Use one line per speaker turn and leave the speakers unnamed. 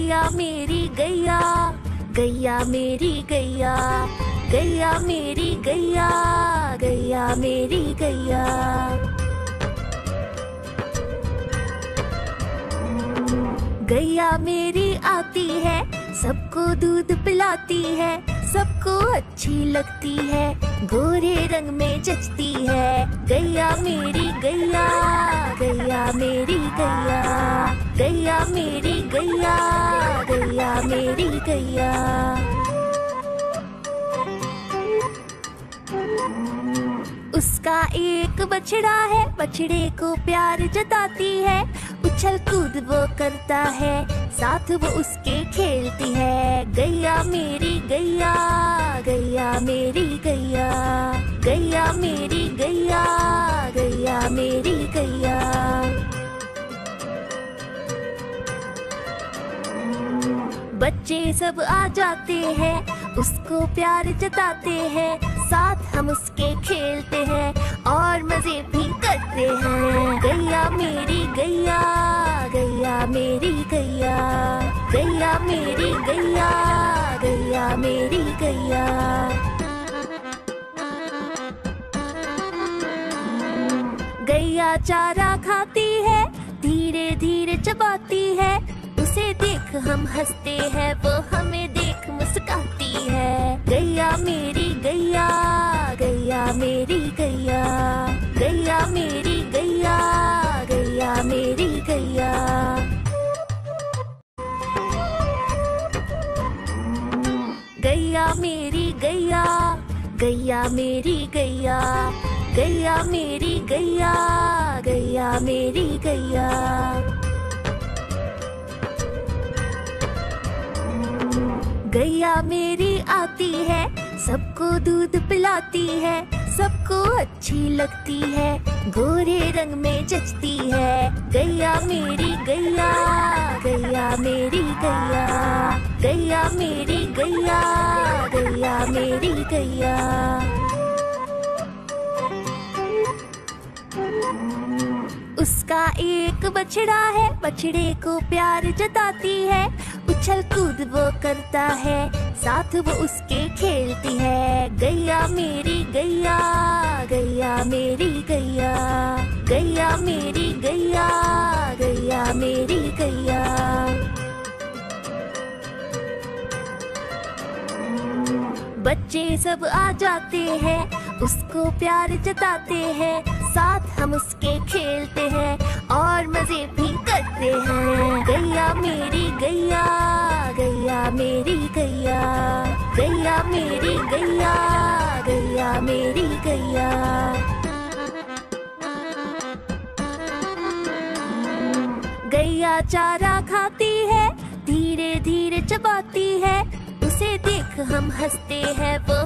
गैया मेरी गैया, गैया मेरी गैया, गैया मेरी गैया, गैया मेरी गैया। गैया मेरी आती है, सबको दूध पिलाती है, सबको अच्छी लगती है, गोरे रंग में जचती है। गैया मेरी गैया, गैया मेरी गैया, गैया मेरी गैया, गैया मेरी गैया। उसका एक बछड़ा है, बछड़े को प्यार जताती है, उछल कूद वो करता है, साथ वो उसके खेलती है। गैया मेरी गैया, गैया मेरी गैया, गैया मेरी गैया, गैया मेरी गैया। बच्चे सब आ जाते हैं, उसको प्यार जताते हैं, साथ हम उसके खेलते हैं और मजे भी करते हैं। गैया मेरी गैया, गैया मेरी गैया, गैया मेरी गैया, गैया मेरी गैया। गैया चारा खाती है, धीरे धीरे चबाती है, उसे देख हम हंसते हैं, वो हमें देख मुस्कुराती है। गैया मेरी गैया, गैया मेरी गैया, गैया मेरी गैया, गैया मेरी गैया। गैया मेरी गैया, गैया मेरी गैया, गैया मेरी गैया, गैया मेरी गैया। गैया मेरी आती है, सबको दूध पिलाती है, सबको अच्छी लगती है, गोरे रंग में जचती है। गैया मेरी गैया, गैया मेरी गैया, गैया मेरी गैया, गैया मेरी गैया। उसका एक बछड़ा है, बछड़े को प्यार जताती है, उछल कूद वो करता है, साथ वो उसके खेलती है। गैया मेरी गैया, गैया मेरी गैया, गैया मेरी गैया, गैया मेरी गैया। बच्चे सब आ जाते हैं, उसको प्यार जताते हैं, साथ हम उसके खेलते हैं और मजे भी करते हैं। गैया मेरी गैया, गैया मेरी गैया, गैया मेरी गैया, गैया मेरी गैया। गैया चारा खाती है, धीरे धीरे चबाती है, उसे देख हम हंसते हैं, वो